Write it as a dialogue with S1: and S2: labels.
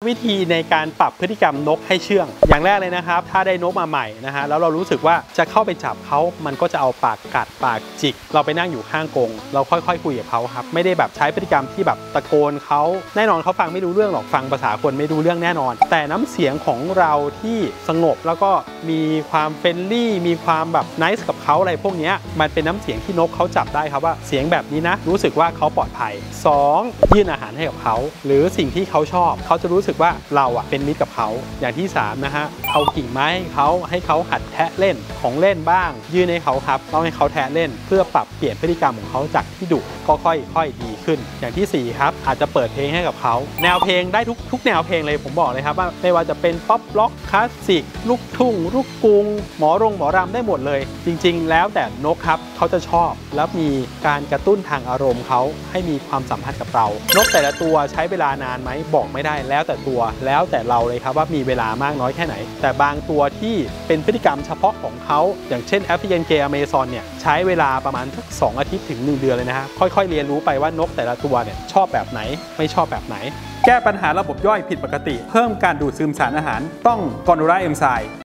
S1: วิธีในการปรับพฤติกรรมนกให้เชื่องอย่างแรกเลยนะครับถ้าได้นกมาใหม่นะฮะแล้วเรารู้สึกว่าจะเข้าไปจับเขามันก็จะเอาปากกัดปากจิกเราไปนั่งอยู่ข้างกรงเราค่อยๆคุยกับเขาครับไม่ได้แบบใช้พฤติกรรมที่แบบตะโกนเขาแน่นอนเขาฟังไม่รู้เรื่องหรอกฟังภาษาคนไม่รู้เรื่องแน่นอนแต่น้ำเสียงของเราที่สงบแล้วก็มีความเฟรนลี่มีความแบบไนซ์กับเขาอะไรพวกนี้มันเป็นน้ำเสียงที่นกเขาจับได้ครับว่าเสียงแบบนี้นะรู้สึกว่าเขาปลอดภัย2ยื่นอาหารให้กับเขาหรือสิ่งที่เขาชอบเขาจะรู้สึกว่าเราเป็นมิตรกับเขาอย่างที่3นะฮะเอากิ่งไม้ให้เขาหัดแทะเล่นของเล่นบ้างยื่นให้เขาครับต้องให้เขาแทะเล่นเพื่อปรับเปลี่ยนพฤติกรรมของเขาจากที่ดุก็ค่อยๆดีขึ้นอย่างที่4ครับอาจจะเปิดเพลงให้กับเขาแนวเพลงได้ทุกแนวเพลงเลยผมบอกเลยครับว่าไม่ว่าจะเป็นป๊อปร็อกคลาสสิกลูกทุ่งลูกกรุงหมอรำได้หมดเลยจริงๆแล้วแต่นกครับเขาจะชอบแล้วมีการกระตุ้นทางอารมณ์เขาให้มีความสัมพันธ์กับเรานกแต่ละตัวใช้เวลานานไหมบอกไม่ได้แล้วแต่ตัวแล้วแต่เราเลยครับว่ามีเวลามากน้อยแค่ไหนแต่บางตัวที่เป็นพฤติกรรมเฉพาะของเขาอย่างเช่นแอฟริกันเกย์อเมซอนเนี่ยใช้เวลาประมาณสัก2 อาทิตย์ถึง1 เดือนเลยนะฮะค่อยๆเรียนรู้ไปว่านกแต่ละตัวเนี่ยชอบแบบไหนไม่ชอบแบบไหนแก้ปัญหาระบบย่อยผิดปกติเพิ่มการดูดซึมสารอาหารต้องกอนูราเอนไซม์